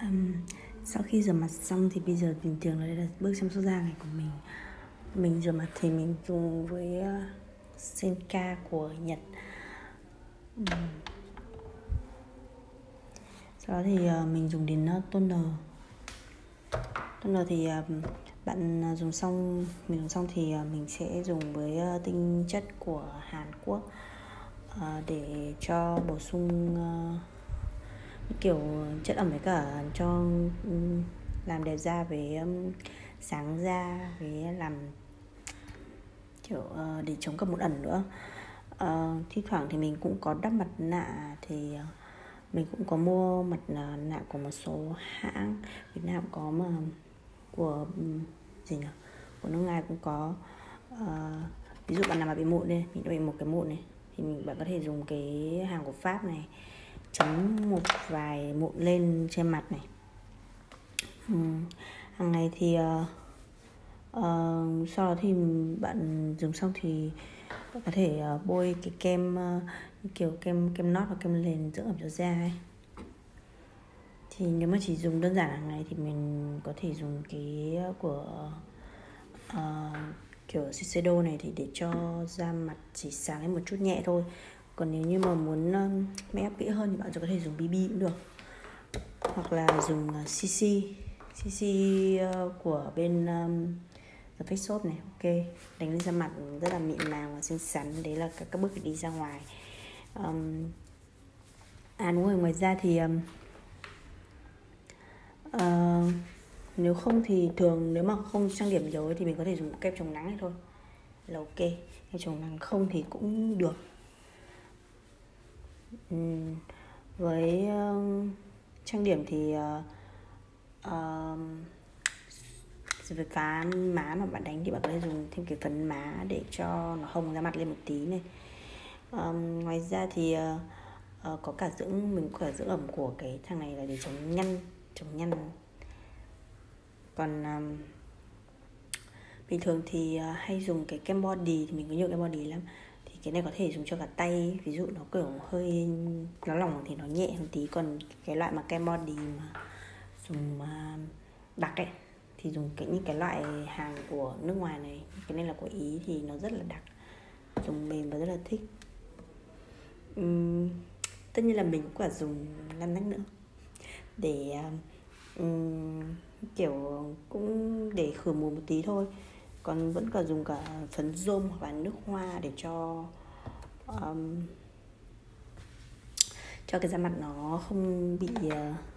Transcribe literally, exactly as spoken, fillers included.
Um, sau khi rửa mặt xong thì bây giờ bình thường đây là bước chăm sóc da này của mình. Mình rửa mặt thì mình dùng với uh, Senka của Nhật. um, Sau đó thì uh, mình dùng đến uh, toner. Toner thì uh, bạn uh, dùng xong mình dùng xong thì uh, mình sẽ dùng với uh, tinh chất của Hàn Quốc uh, để cho bổ sung uh, kiểu chất ẩm với cả cho um, làm đẹp da, với um, sáng da, với làm kiểu uh, để chống cả mụn ẩn nữa. Uh, thi thoảng thì mình cũng có đắp mặt nạ, thì uh, mình cũng có mua mặt nạ của một số hãng Việt Nam có, mà của um, gì nhỉ của nước ngoài cũng có. Uh, ví dụ bạn nào mà bị mụn đây, mình đã bị một cái mụn này, thì mình bạn có thể dùng cái hàng của Pháp này, chấm một vài mụn lên trên mặt này. uhm, hàng ngày thì uh, uh, sau đó thì bạn dùng xong thì bạn có thể uh, bôi cái kem uh, kiểu kem kem nót hoặc kem nền dưỡng ẩm cho da ấy. Thì nếu mà chỉ dùng đơn giản hàng ngày thì mình có thể dùng cái của uh, kiểu Shiseido này, thì để cho da mặt chỉ sáng lên một chút nhẹ thôi. Còn nếu như mà muốn um, make up kỹ hơn thì bạn có thể dùng bê bê cũng được, hoặc là dùng uh, xê xê xê xê uh, của bên um, The Face Shop này. Ok, đánh lên da mặt rất là mịn màng và xinh xắn. Đấy là các, các bước đi ra ngoài. um, À đúng rồi, ngoài ra thì um, uh, nếu không thì thường nếu mà không trang điểm nhiều ấy, thì mình có thể dùng kem chống nắng này thôi là ok. Kem chống nắng không thì cũng được. uhm, với uh, trang điểm thì uh, uh, với cái má mà bạn đánh thì bạn có thể dùng thêm cái phấn má để cho nó hồng ra mặt lên một tí này. Um, ngoài ra thì uh, uh, có cả dưỡng mình có cả dưỡng ẩm của cái thằng này là để chống nhăn chống nhăn. Còn um, bình thường thì uh, hay dùng cái kem body, thì mình có nhiều kem body lắm. Thì cái này có thể dùng cho cả tay, ví dụ nó kiểu hơi nó lỏng thì nó nhẹ hơn tí. Còn cái loại mà kem body mà dùng uh, đặc ấy thì dùng cái những cái loại hàng của nước ngoài này, cái này là của Ý thì nó rất là đặc, dùng mềm và rất là thích. uhm, tất nhiên là mình cũng cả dùng ngăn nách nữa, để um, kiểu cũng để khử mùi một tí thôi. Còn vẫn cả dùng cả phấn rôm hoặc là nước hoa để cho um, cho cái da mặt nó không bị uh,